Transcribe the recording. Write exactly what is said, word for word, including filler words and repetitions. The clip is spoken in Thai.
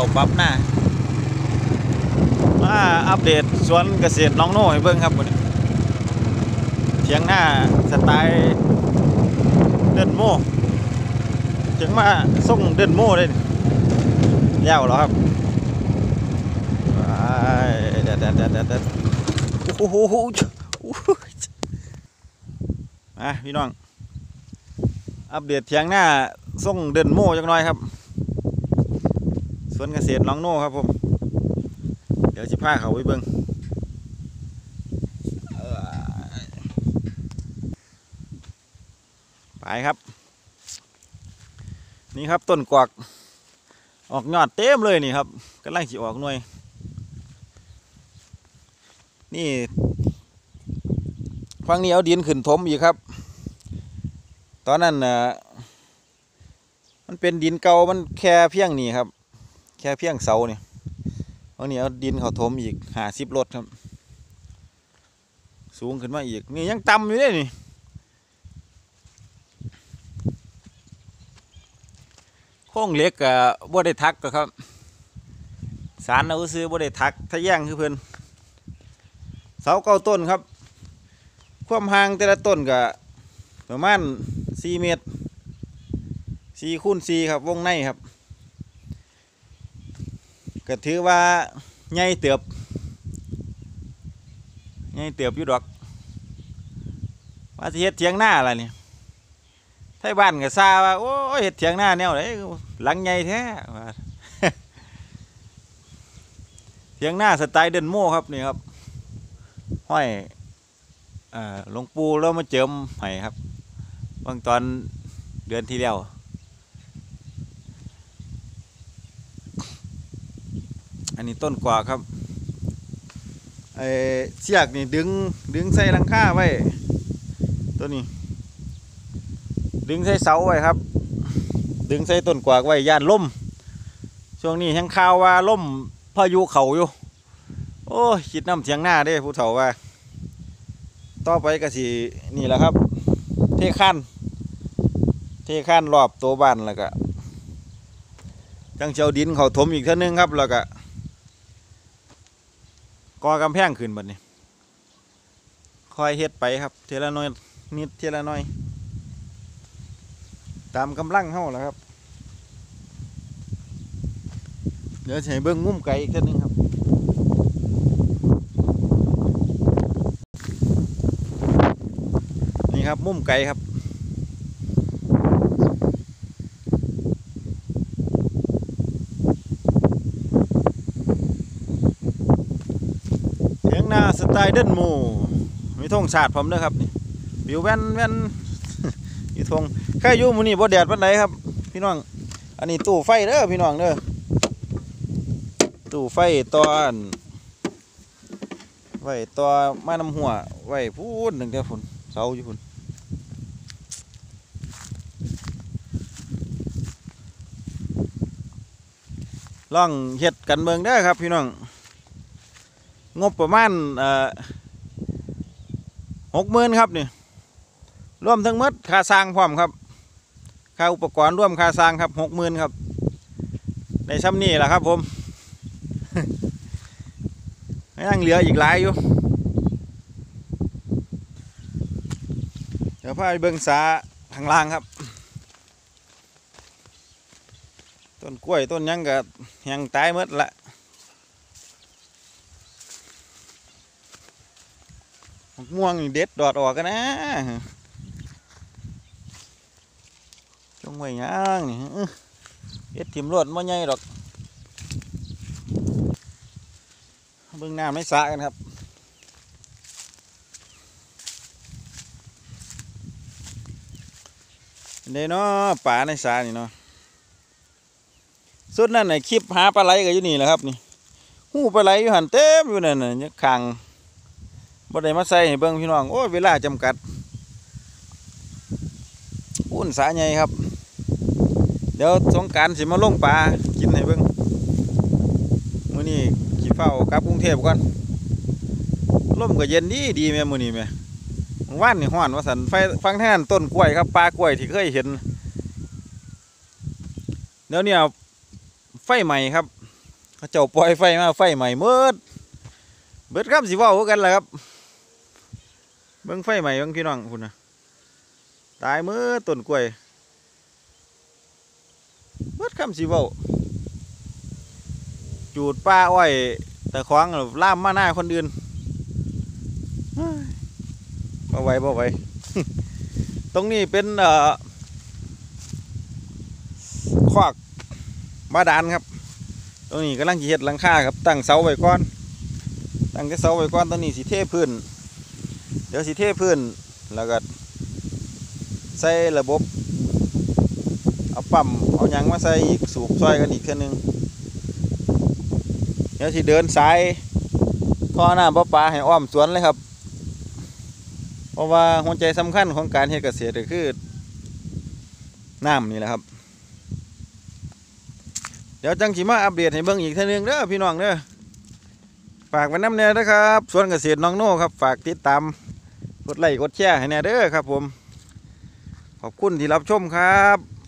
ปรับหน้ามาอัปเดตสวนเกษตรน้องโน่ให้เบิ่งครับวันนี้เถียงหน้าสไตล์เดินโม่เถียงมาส่งเดินโม่เลยยาวเหรอครับเด็ดเด็ดเด็ดเด็ดโอ้โหมาพี่น้องอัปเดตเถียงหน้าส่งเดินโม่จังน้อยครับสวนเกษตรน้องโน่ครับผมเดี๋ยวจะพาเขาไปเบิ่งไปครับนี่ครับต้นกวักออกยอดเต็มเลยนี่ครับกำลังจะออกหน่วยนี่ฟังนี้เอาดินขึ้นถมอีกครับตอนนั้นน่ะมันเป็นดินเก่ามันแค่เพียงนี่ครับแค่เพียงเสาเนี่ยฟังนี้เอาดินเขาถมอีกห้าสิบรถครับสูงขึ้นมาอีกนี่ยังต่ำอยู่เลยนี่โค้งเล็กกับบ่ได้ทักครับสารเอาซื้อบ่ได้ทักถ้าแย่งคือเพิ่นเสาเก้าต้นครับความห่างแต่ละต้นกับประมาณสี่เมตรสี่คูณสี่ครับวงในครับก็ถือว่าใหญ่เติบใหญ่เติบอยู่ดอกว่าสิเฮ็ดเถียงหน้าอะไรนี่ไทยบ้านก็ซาว่าโอ้ยเฮ็ดเถียงหน้าแนวไหนหลังใหญ่แท้เถียงหน้าสไตล์เดินโม่ครับนี่ครับห้อยหลวงปู่แล้วมาเจิมให้ครับบางตอนเดือนที่แล้วอันนี้ต้นกว่าครับไอเชือกนี่ดึงดึงใส่หลังคาไว้ตัวนี้ดึงใส่เสาไว้ครับดึงใส่ต้นกวากไว้ย่านล่มช่วงนี้ยังข่าวว่าล่มพายุเขาอยู่โอ้ยคิดน้ำเถียงหน้าเด้ผู้เฒ่าว่าต่อไปก็สินี่แหละครับเทขั้นเทขั้นรอบตัวบ้านแล้วก็จังเจ้าดินเขาถมอีกท่านึงครับแล้วก็ก่อกำแพงขึ้นบัดนี้คอยเฮ็ดไปครับเทละน้อยนิดเทละน้อยตามกำลังเฮาแหละครับเดี๋ยวให้เบิ่งมุมไกลอีกท่านึงครับนี่ครับมุมไกลครับเถียงนาสไตล์เดินหมู่มีธงชาติผมด้วยครับนี่วิวแว่นแว่นอยู่ธงแค่อยู่มื้อนี้บ่แดดปานใดครับพี่น้องอันนี้ตู้ไฟเด้อพี่น้องเด้อตู้ไฟตอนไว้ต่อมาน้ำหัวไว้พูดหนึ่งเดียวฝุ่นเสาอยู่ฝุ่นลองเฮ็ดกันเบิ่งได้ครับพี่น้องงบประมาณเอ่อหกหมื่นครับนี่รวมทั้งหมดค่าสร้างพร้อมครับค่าอุปกรณ์ร่วมค่าสร้างครับหกหมื่นครับในซ้ำนี่แหละครับผมยังเหลืออีกหลายอยู่เดี๋ยวพาไปเบิ่งสาข้างล่างครับต้นกล้วยต้นยังก็ยังตายหมดละม่วงเด็ดดอดออกกันนะจงไว้ยังนี่เด็ดถิ่มรวดไม่ใหญ่หรอกเบื้องหน้าไม่สะกันครับเดี๋ยวเนาะป่าในสานี่เนาะสุดนั่นไหนคลิปหาปลาไหลกันอยู่นี่แหละครับนี่หูปลาไหลอยู่หันเต็มอยู่นั่นน่ะเนี่ยขังบ่ได้มาใส่ให้เบิ่งพี่น้องโอ้ยเวลาจำกัดอุ่นสาใหญ่ครับเดี๋ยวสงกรานต์สิมาลงปลากินให้เบิ่งมื้อนี้ขี่เฝ้ากลับกรุงเทพก่อนลมก็เย็นดีดีแม่มื้อนี้แม่ว่านนี่ฮ้อนว่าสันไฟฟังแท่นต้นกล้วยครับปลากล้วยที่เคยเห็นเดี๋ยวนี้ไฟใหม่ครับเขาเจ้าปล่อยไฟมาไฟใหม่เมิดเบิดครับสิเว้ากันแหละครับเบิ่งไฟใหม่เบิ่งพี่น้องพุ่นนะตายเมิดต้นกล้วยเบิดคำสิเว้าจูดป้าอ้อยแต่ขวางล่ามมาหน้าคนอื่นบ่ไหวบ่ไหว ตรงนี้เป็นเอ่อคอกบาดาลครับตรงนี้กำลังจะเฮ็ดหลังคาครับตั้งเสาไว้ก่อนตั้งแต่เสาไว้ก่อนตอนนี้สิเทพื้นเดี๋ยวสิเทพื้นแล้วก็ใส่ระบบเอาปั๊มเอาหยังมาใส่อีกสูบซอยกันอีกเท่านึงเดี๋ยวสิเดินสายท่อน้ำประปาให้อ้อมสวนเลยครับเพราะว่าหัวใจสำคัญของการเฮ็ดเกษตรก็คือน้ำนี่แหละครับเดี๋ยวจังสิมาอัปเดตให้เบิ่งอีกเท่านึงเด้อพี่น้องเด้อฝากไว้น้ำแน่ด้วยครับสวนเกษตรน้องโน่ครับฝากติดตามกดไลค์กดแชร์ให้แน่เด้อครับผมขอบคุณที่รับชมครับ